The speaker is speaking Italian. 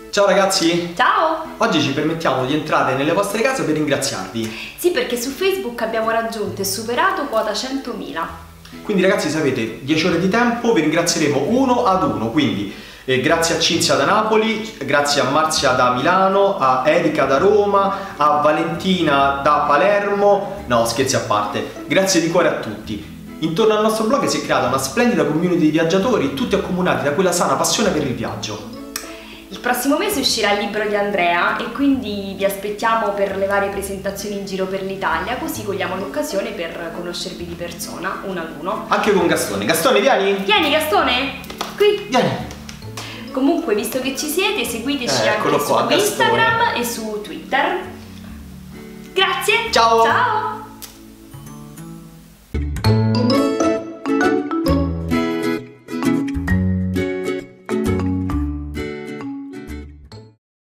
Ciao ragazzi! Ciao! Oggi ci permettiamo di entrare nelle vostre case per ringraziarvi. Sì, perché su Facebook abbiamo raggiunto e superato quota 100.000. Quindi ragazzi, sapete, 10 ore di tempo, vi ringrazieremo uno ad uno, quindi grazie a Cinzia da Napoli, grazie a Marzia da Milano, a Erika da Roma, a Valentina da Palermo, no scherzi a parte, grazie di cuore a tutti. Intorno al nostro blog si è creata una splendida community di viaggiatori, tutti accomunati da quella sana passione per il viaggio. Il prossimo mese uscirà il libro di Andrea e quindi vi aspettiamo per le varie presentazioni in giro per l'Italia, così cogliamo l'occasione per conoscervi di persona, uno ad uno. Anche con Gastone. Gastone, vieni! Vieni Gastone! Qui! Vieni! Comunque, visto che ci siete, seguiteci anche su Instagram e su Twitter. Grazie! Ciao! Ciao!